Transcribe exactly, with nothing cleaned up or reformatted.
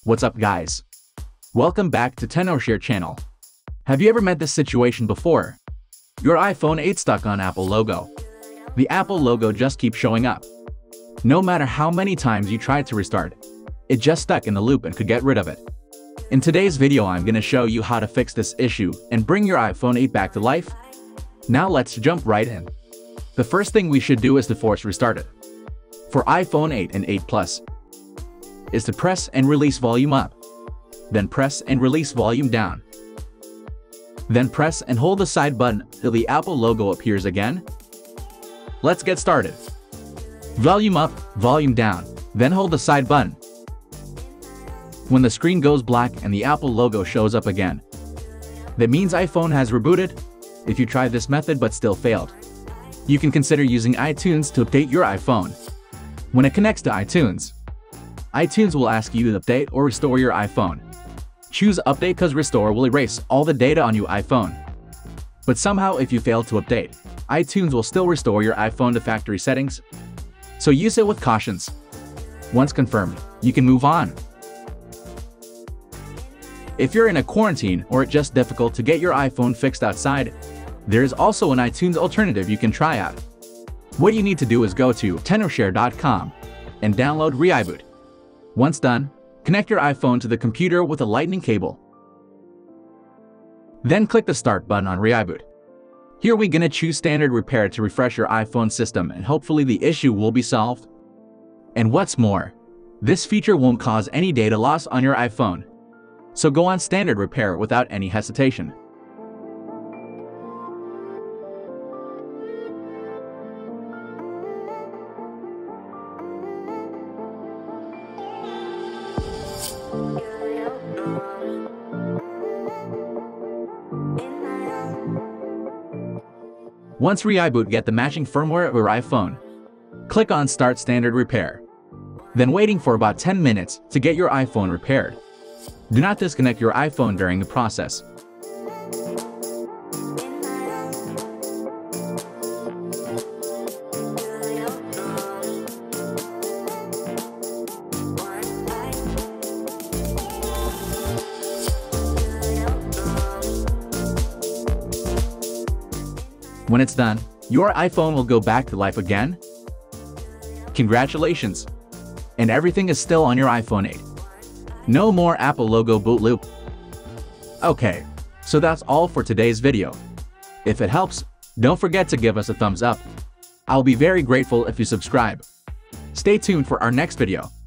What's up, guys? Welcome back to Tenorshare channel. Have you ever met this situation before? Your iPhone eight stuck on Apple logo. The Apple logo just keeps showing up. No matter how many times you tried to restart, it just stuck in the loop and could get rid of it. In today's video, I'm gonna show you how to fix this issue and bring your iPhone eight back to life. Now let's jump right in. The first thing we should do is to force restart it. For iPhone eight and eight Plus, is to press and release volume up. Then press and release volume down. Then press and hold the side button till the Apple logo appears again. Let's get started. Volume up, volume down, then hold the side button. When the screen goes black and the Apple logo shows up again, that means iPhone has rebooted. If you tried this method but still failed, you can consider using iTunes to update your iPhone. When it connects to iTunes, iTunes will ask you to update or restore your iPhone. Choose Update because Restore will erase all the data on your iPhone. But somehow if you fail to update, iTunes will still restore your iPhone to factory settings. So use it with cautions. Once confirmed, you can move on. If you're in a quarantine or it's just difficult to get your iPhone fixed outside, there is also an iTunes alternative you can try out. What you need to do is go to tenorshare dot com and download ReiBoot. Once done, connect your iPhone to the computer with a lightning cable. Then click the Start button on ReiBoot. Here we're gonna choose Standard Repair to refresh your iPhone system and hopefully the issue will be solved. And what's more, this feature won't cause any data loss on your iPhone. So go on Standard Repair without any hesitation. Once ReiBoot, get the matching firmware of your iPhone. Click on Start Standard Repair. Then waiting for about ten minutes to get your iPhone repaired. Do not disconnect your iPhone during the process. When it's done, your iPhone will go back to life again. Congratulations! And everything is still on your iPhone eight. No more Apple logo boot loop. Okay, so that's all for today's video. If it helps, don't forget to give us a thumbs up. I'll be very grateful if you subscribe. Stay tuned for our next video.